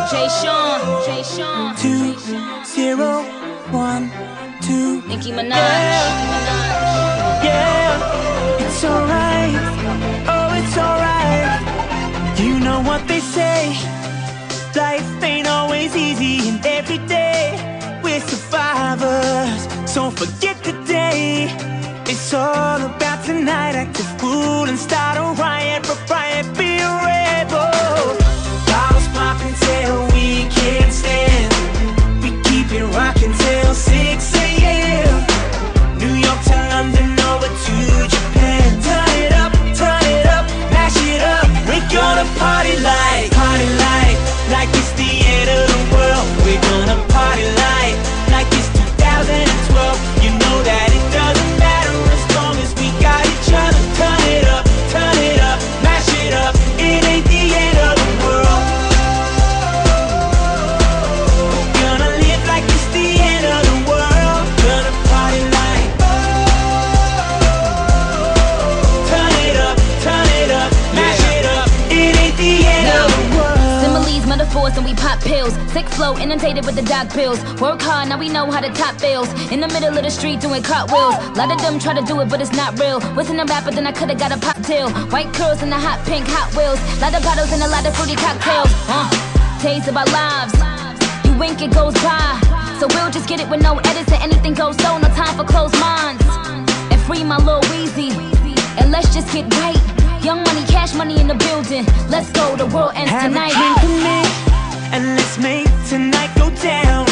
Jay Sean. 2012. Nicki Minaj. Yeah, it's alright. Oh, it's alright. You know what they say. Life ain't always easy, and every day we're survivors. So forget the day. It's all about tonight. Act a fool and start a riot. Be a rebel. Bottles popping till we can't stand. We keep it rocking till 6 a.m. New York to London, over to Japan. Turn it up, mash it up. We're gonna party like it's the end of the world. We're gonna party like it's 2012. You know that it doesn't matter as long as we got each other. Turn it up, mash it up. It ain't the end of the world. We're gonna live like it's the end of the world. Gonna party like. Turn it up, mash it up. It ain't the end of the world. Similes, metaphors, and we pop pills. Sick flow, inundated with the dog pills. Work hard, now we know how to top bills. In the middle of the street doing cartwheels. Lot of them try to do it, but it's not real. Wasn't a rapper, then I could've got a pop deal. White curls and the hot pink Hot Wheels. Lot of bottles and a lot of fruity cocktails. Days of our lives. You wink, it goes by. So we'll just get it with no edits and anything goes so. No time for closed minds. And free my Lil Weezy. And let's just get right. Young money, cash money in the building. Let's go, the world ends tonight. Have a drink with me, and let's make tonight go down.